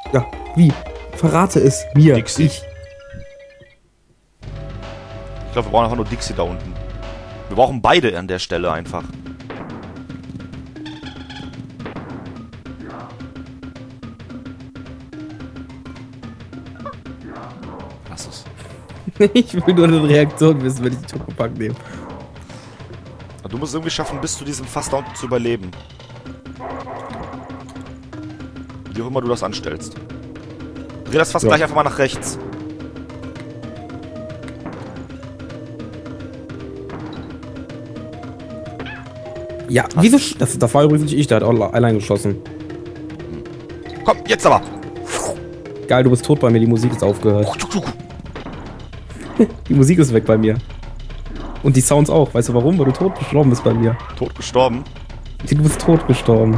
Ja, wie? Verrate es mir. Dixie. Ich glaube, wir brauchen einfach nur Dixie da unten. Wir brauchen beide an der Stelle einfach. Lass es. Ich will nur eine Reaktion wissen, wenn ich den Schokopack nehme. Du musst es irgendwie schaffen, bis zu diesem Fass da unten zu überleben. Wie auch immer du das anstellst. Dreh das Fass gleich einfach mal nach rechts. Ja, wieso? Das war übrigens nicht ich, der hat auch allein geschossen. Komm, jetzt aber! Geil, du bist tot bei mir, die Musik ist aufgehört. Die Musik ist weg bei mir. Und die Sounds auch. Weißt du warum? Weil du tot gestorben bist bei mir. Tot gestorben? Du bist tot gestorben.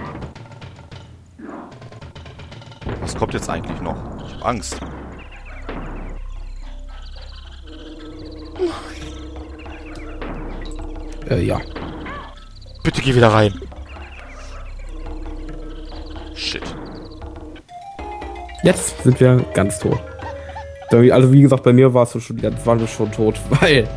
Was kommt jetzt eigentlich noch? Ich hab Angst. Ja. Bitte geh wieder rein. Shit. Jetzt sind wir ganz tot. Also wie gesagt, bei mir waren wir schon tot, weil...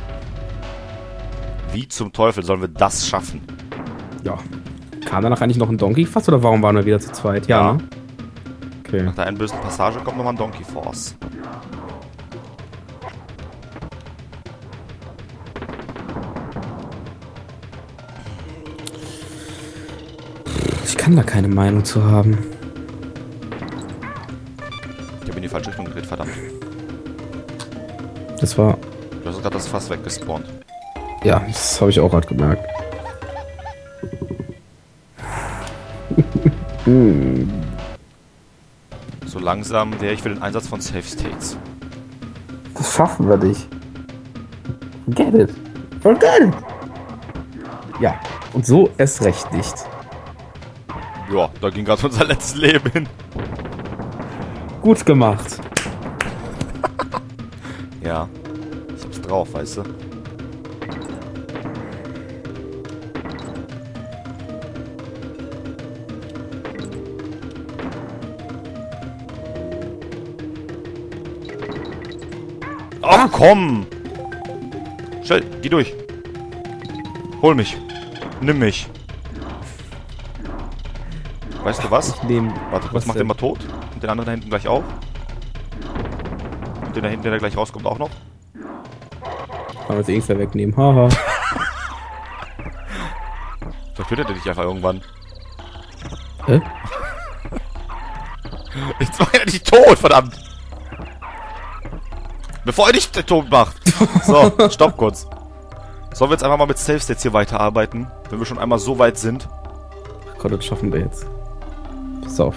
Wie zum Teufel sollen wir das schaffen? Ja. Kam danach eigentlich noch ein Donkey fast oder warum waren wir wieder zu zweit? Ja, ne? Okay. Nach der einen bösen Passage kommt nochmal ein Donkey Force. Ich kann da keine Meinung zu haben. Ich habe in die falsche Richtung gedreht, verdammt. Das war... Du hast gerade das Fass weggespawnt. Ja, das habe ich auch gerade gemerkt. So langsam wäre ich für den Einsatz von Safe States. Das schaffen wir nicht. Forget it. Forget it. Ja, und so erst recht nicht. Ja, da ging gerade unser letztes Leben hin. Gut gemacht. Ja, ich hab's drauf, weißt du. Ach komm! Schnell, geh durch. Hol mich. Nimm mich. Weißt du was? Warte, kurz, mach den mal tot. Und den anderen da hinten gleich auch. Und den da hinten, der da gleich rauskommt, auch noch. Kann man jetzt irgendwer wegnehmen. Haha. Vielleicht tötet er dich einfach irgendwann. Hä? Jetzt war er nicht tot, verdammt! Bevor er dich tot macht! So, stopp kurz. Sollen wir jetzt einfach mal mit Safe States hier weiterarbeiten, wenn wir schon einmal so weit sind? Ach Gott, das schaffen wir jetzt. Pass auf.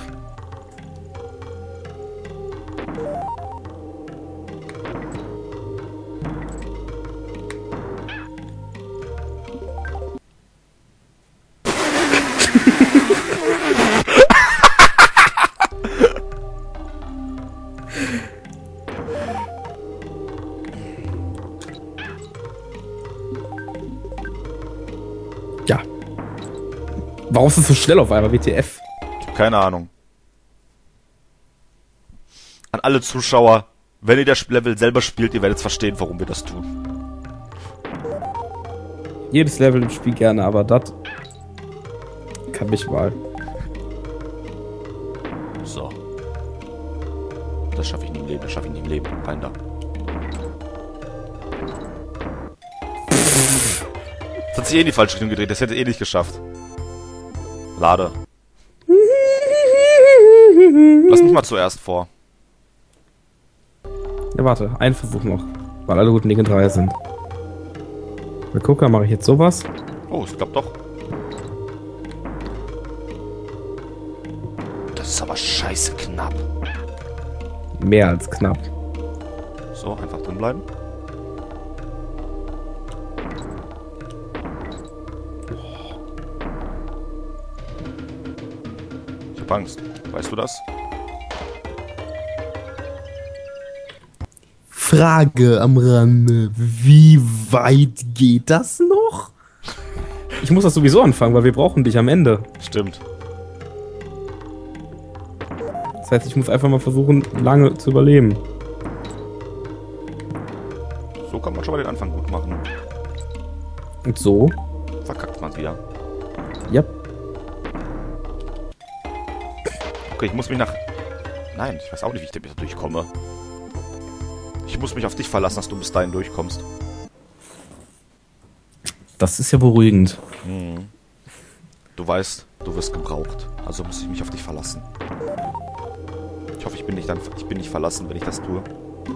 Ja. Warum ist es so schnell auf einmal? WTF? Keine Ahnung. An alle Zuschauer, wenn ihr das Level selber spielt, ihr werdet verstehen, warum wir das tun. Jedes Level im Spiel gerne, aber das kann mich mal. So. Das schaffe ich nie im Leben, das schaffe ich nie im Leben. Rein da. Das hat sich eh in die falsche Richtung gedreht, das hätte eh nicht geschafft. Lade. Lass mich mal zuerst vor. Ja, warte, ein Versuch noch. Weil alle guten Dinge 3 sind. Bei Gucker mache ich jetzt sowas. Oh, es klappt doch. Das ist aber scheiße knapp. Mehr als knapp. So, einfach drin bleiben. Ich hab Angst. Weißt du das? Frage am Rande. Wie weit geht das noch? Ich muss das sowieso anfangen, weil wir brauchen dich am Ende. Stimmt. Das heißt, ich muss einfach mal versuchen, lange zu überleben. So kann man schon mal den Anfang gut machen. Und so? Verkackt man wieder. Ja. Okay, ich muss mich nach... Nein, ich weiß auch nicht, wie ich da durchkomme. Ich muss mich auf dich verlassen, dass du bis dahin durchkommst. Das ist ja beruhigend. Hm. Du weißt, du wirst gebraucht. Also muss ich mich auf dich verlassen. Ich hoffe, ich bin nicht verlassen, wenn ich das tue.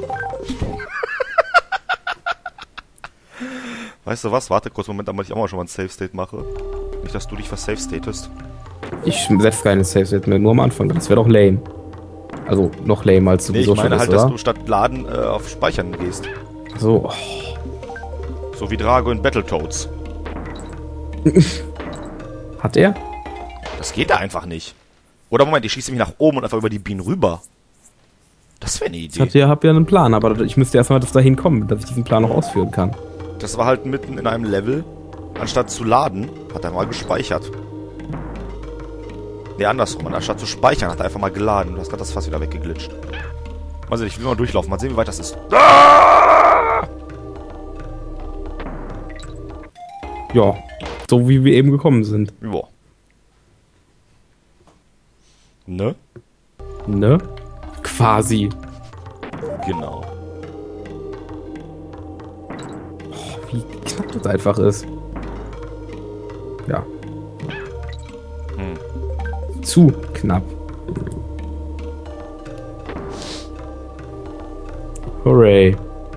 Weißt du was? Warte kurz, Moment, damit ich auch mal schon mal ein Safe State mache. Nicht, dass du dich was Safe Statest. Ich setze keine Safe State mehr, nur am Anfang. Das wäre doch lame. Also noch lame als sowieso ich meine schon halt, ist, dass oder? du statt Laden auf Speichern gehst. So. Oh. So wie Drago in Battletoads. Hat er? Das geht da einfach nicht. Oder Moment, ich schieße mich nach oben und einfach über die Bienen rüber. Das wäre eine Idee. Ich hab ja einen Plan, aber ich müsste erstmal dahin kommen, dass ich diesen Plan noch ausführen kann. Das war halt mitten in einem Level. Anstatt zu laden, hat er mal gespeichert. Ne, andersrum. Anstatt zu speichern, hat er einfach mal geladen. Du hast gerade das Fass wieder weggeglitscht. Mal sehen, ich will mal durchlaufen. Mal sehen, wie weit das ist. Ah! Ja, so wie wir eben gekommen sind. Ja. Ne? Ne? Quasi. Genau. Wie knapp das einfach ist. Ja. Zu knapp. Hooray.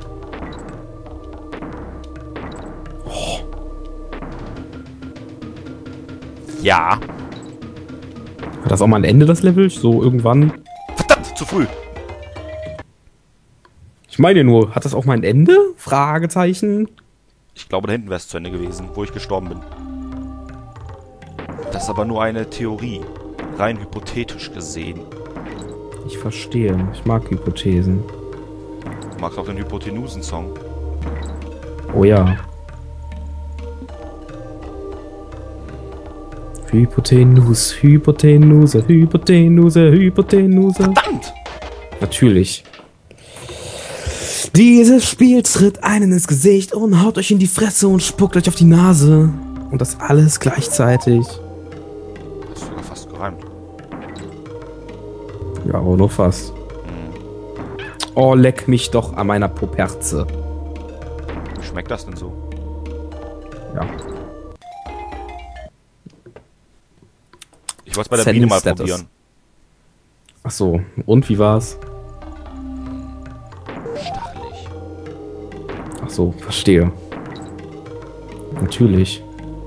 Ja. Hat das auch mal ein Ende, das Level? So irgendwann? Verdammt, zu früh. Ich meine nur, hat das auch mal ein Ende? Fragezeichen. Ich glaube, da hinten wäre es zu Ende gewesen, wo ich gestorben bin. Das ist aber nur eine Theorie. Rein hypothetisch gesehen. Ich verstehe. Ich mag Hypothesen. Du magst auch den Hypotenusen-Song. Oh ja. Hypotenuse, Hypotenuse, Hypotenuse, Hypotenuse. Verdammt! Natürlich. Dieses Spiel tritt einen ins Gesicht und haut euch in die Fresse und spuckt euch auf die Nase. Und das alles gleichzeitig. Hast du sogar fast gereimt. Ja, aber nur fast. Oh, leck mich doch an meiner Poperze. Wie schmeckt das denn so? Ja. Ich wollte es bei der Sending Biene mal Status. probieren. Ach so. Und wie war's? Stachelig. Ach so, verstehe. Natürlich.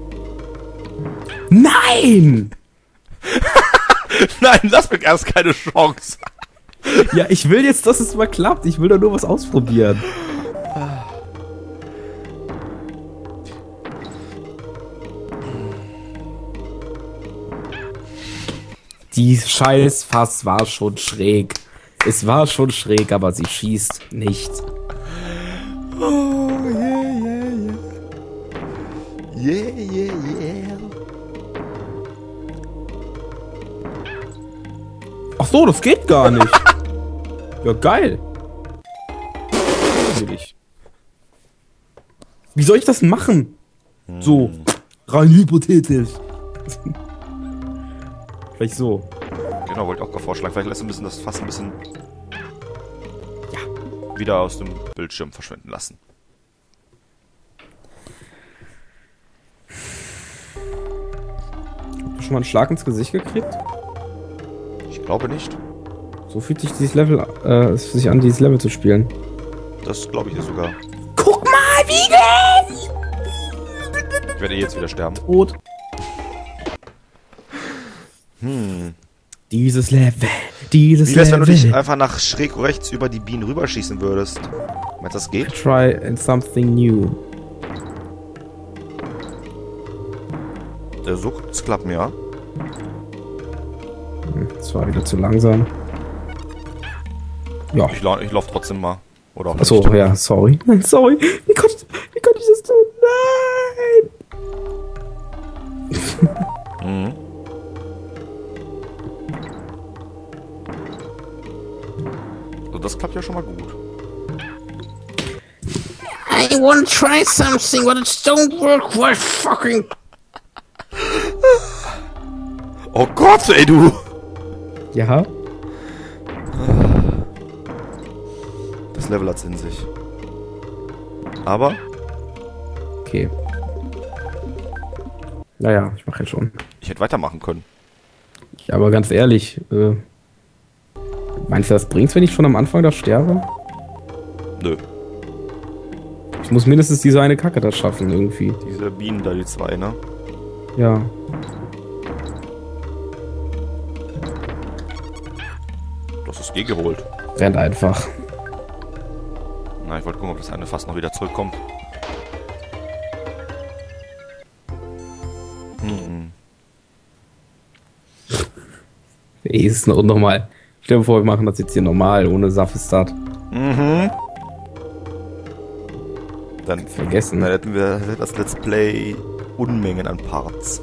Nein! Nein, lass mir erst keine Chance. Ja, ich will jetzt, dass es mal klappt. Ich will doch nur was ausprobieren. Die Scheißfass war schon schräg. Es war schon schräg, aber sie schießt nicht. Oh, yeah, yeah, yeah. Yeah, yeah, yeah. Ach so, das geht gar nicht. Ja, geil. Natürlich. Wie soll ich das machen? So, rein hypothetisch. Vielleicht so. Genau, wollte ich auch gerade vorschlagen. Vielleicht lässt du das fast ein bisschen wieder aus dem Bildschirm verschwinden lassen. Hast du schon mal einen Schlag ins Gesicht gekriegt? Ich glaube nicht. So fühlt sich dieses Level, sich an, dieses Level zu spielen. Das glaube ich dir sogar. Guck mal, wie geht's? Ich werde jetzt wieder sterben. Tot. Dieses Level, dieses Wie wär's, wenn du dich Level. einfach nach schräg rechts über die Bienen rüberschießen würdest? Meinst du, das geht? Try and something new. So könnte es klappen, ja. Das war wieder zu langsam. Ja. Ich lauf trotzdem mal. Oder auch Achso, nicht. ja, sorry. Nein, sorry. Wie konnte ich das tun? Nein! das klappt ja schon mal gut. I wanna try something, but it don't work well fucking... Oh Gott, ey, du! Ja? Das Level hat's in sich. Aber... Okay. Naja, ich mache ja schon. Ich hätte weitermachen können. Aber ganz ehrlich, meinst du, das bringt's, wenn ich schon am Anfang da sterbe? Nö. Ich muss mindestens diese eine Kacke da schaffen, irgendwie. Diese Bienen da, die zwei, ne? Ja. Du hast das G geholt. Rennt einfach. Na, ich wollte gucken, ob das eine fast noch wieder zurückkommt. Ey, ist noch normal. Stell dir vor, wir machen das jetzt hier normal, ohne Safestart. Mhm. Dann Vergessen. Dann hätten wir das Let's Play Unmengen an Parts.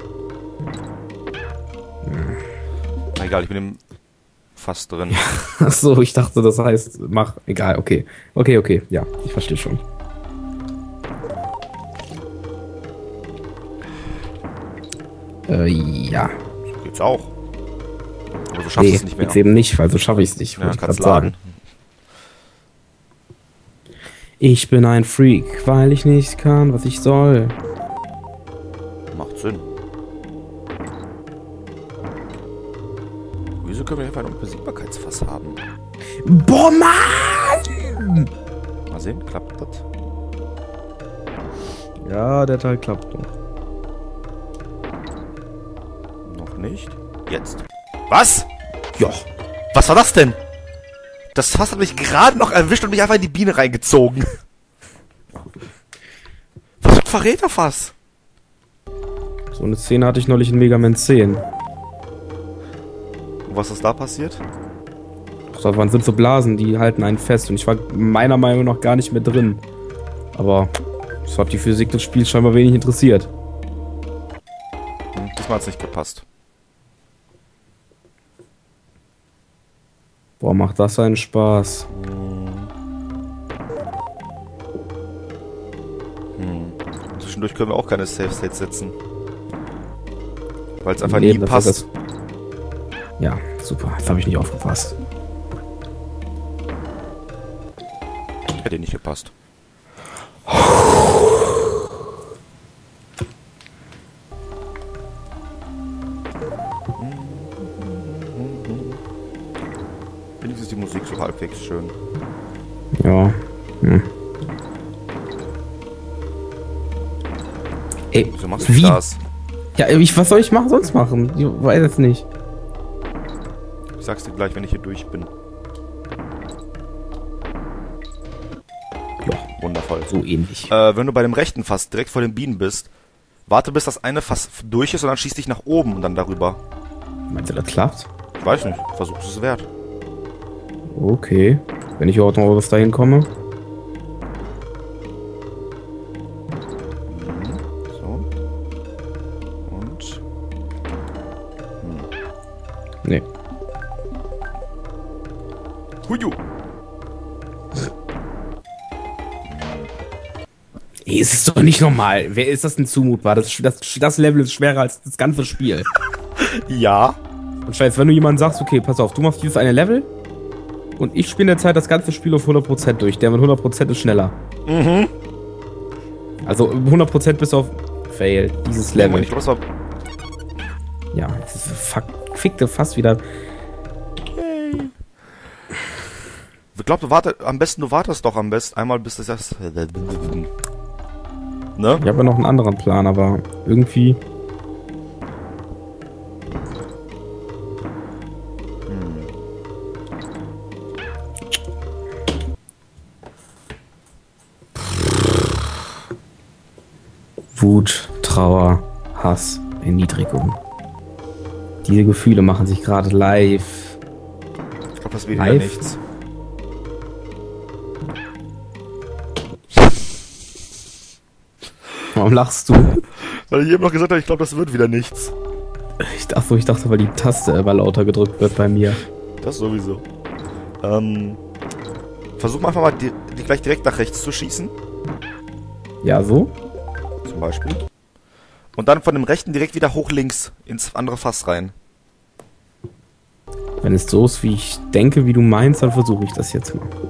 Na egal, ich bin fast drin. Achso, ich dachte, das heißt, mach. Egal, okay. Okay, ja, ich verstehe schon. Ja. So geht's auch. Aber so schaffst du es nicht mehr. Jetzt eben nicht, weil so schaffe ich es nicht, Ja, wollte ich kannst gerade sagen. Ich bin ein Freak, weil ich nicht kann, was ich soll. Macht Sinn. Wieso können wir einfach ein Unbesiegbarkeitsfass haben? Boah, Mann! Mal sehen, klappt das? Ja, der Teil klappt noch. Noch nicht. Jetzt. Was? Ja. Was war das denn? Das Fass hat mich gerade noch erwischt und mich einfach in die Biene reingezogen. Was für ein Verräterfass? So eine Szene hatte ich neulich in Mega Man 10. Und was ist da passiert? Da sind so Blasen, die halten einen fest. Und ich war meiner Meinung nach gar nicht mehr drin. Aber das hat die Physik des Spiels scheinbar wenig interessiert. Diesmal hat's nicht gepasst. Boah, macht das einen Spaß. Zwischendurch können wir auch keine Safe States setzen. Weil es einfach Nee, nie das passt. ist Ja, super. Jetzt habe ich nicht aufgepasst. Hätte dir nicht gepasst. Wenigstens ist die Musik so halbwegs schön. Ja. Ey, Wieso machst du das? Ja, was soll ich sonst machen? Ich weiß es nicht. Ich sag's dir gleich, wenn ich hier durch bin. Ja, Wundervoll. so ähnlich. Wenn du bei dem rechten Fass direkt vor den Bienen bist, warte bis das eine Fass durch ist und dann schieß dich nach oben und dann darüber. Meinst du, das klappt? Ich weiß nicht, versuch es wert. Okay. Wenn ich überhaupt noch was dahin komme. So. Und. Nee. Huju! Ey, es ist doch nicht normal. Wer ist das denn zumutbar? Das Level ist schwerer als das ganze Spiel. Ja. Und scheiße, wenn du jemandem sagst, okay, pass auf, du machst dieses eine Level und ich spiele in der Zeit das ganze Spiel auf 100% durch. Der mit 100% ist schneller. Mhm. Also 100% bis auf Fail, dieses Level. Ich glaube, das war. Ja, das ist fickte fast wieder. Ich glaube, du wartest doch am besten einmal, bis das. Ne? Ich habe ja noch einen anderen Plan, aber irgendwie. Wut, Trauer, Hass, Erniedrigung. Diese Gefühle machen sich gerade live. Ich glaube, das wird wieder Live? nichts. Warum lachst du? Weil ich eben noch gesagt habe, ich glaube, das wird wieder nichts. Ich dachte, weil die Taste immer lauter gedrückt wird bei mir. Das sowieso. Versuch mal einfach mal gleich direkt nach rechts zu schießen. Ja, so? Zum Beispiel. Und dann von dem rechten direkt wieder hoch links ins andere Fass rein. Wenn es so ist, wie ich denke, wie du meinst, dann versuche ich das jetzt mal.